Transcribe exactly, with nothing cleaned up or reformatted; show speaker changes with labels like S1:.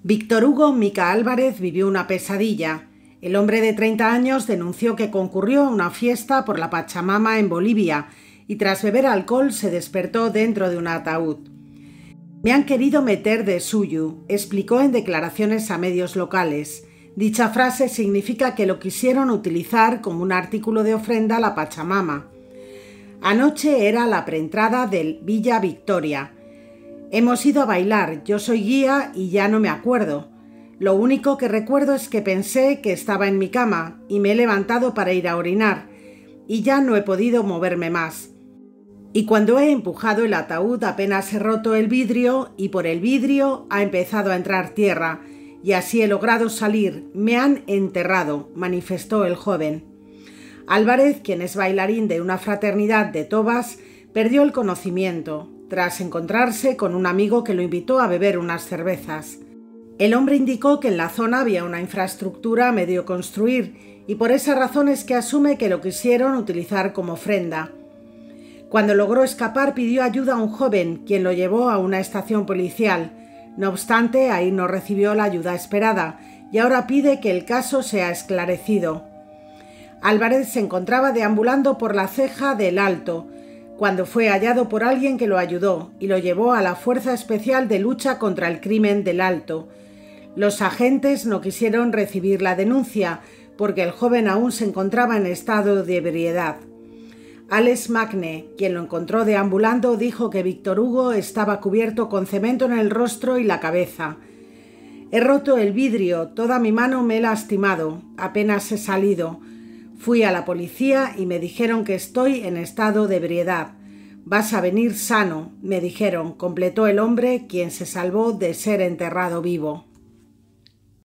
S1: Víctor Hugo Mica Álvarez vivió una pesadilla. El hombre de treinta años denunció que concurrió a una fiesta por la Pachamama en Bolivia y tras beber alcohol se despertó dentro de un ataúd. «Me han querido meter de suyo», explicó en declaraciones a medios locales. Dicha frase significa que lo quisieron utilizar como un artículo de ofrenda a la Pachamama. Anoche era la preentrada del Villa Victoria. Hemos ido a bailar, yo soy guía y ya no me acuerdo. Lo único que recuerdo es que pensé que estaba en mi cama y me he levantado para ir a orinar y ya no he podido moverme más. Y cuando he empujado el ataúd apenas he roto el vidrio y por el vidrio ha empezado a entrar tierra y así he logrado salir. Me han enterrado», manifestó el joven. Álvarez, quien es bailarín de una fraternidad de Tobas, perdió el conocimiento tras encontrarse con un amigo que lo invitó a beber unas cervezas. El hombre indicó que en la zona había una infraestructura a medio construir y por esa razón es que asume que lo quisieron utilizar como ofrenda. Cuando logró escapar pidió ayuda a un joven, quien lo llevó a una estación policial. No obstante, ahí no recibió la ayuda esperada y ahora pide que el caso sea esclarecido. Álvarez se encontraba deambulando por la ceja del Alto, cuando fue hallado por alguien que lo ayudó y lo llevó a la Fuerza Especial de Lucha contra el Crimen del Alto. Los agentes no quisieron recibir la denuncia porque el joven aún se encontraba en estado de ebriedad. Alex Magne, quien lo encontró deambulando, dijo que Víctor Hugo estaba cubierto con cemento en el rostro y la cabeza. «He roto el vidrio, toda mi mano me he lastimado, apenas he salido. Fui a la policía y me dijeron que estoy en estado de ebriedad. Vas a venir sano», me dijeron, completó el hombre, quien se salvó de ser enterrado vivo.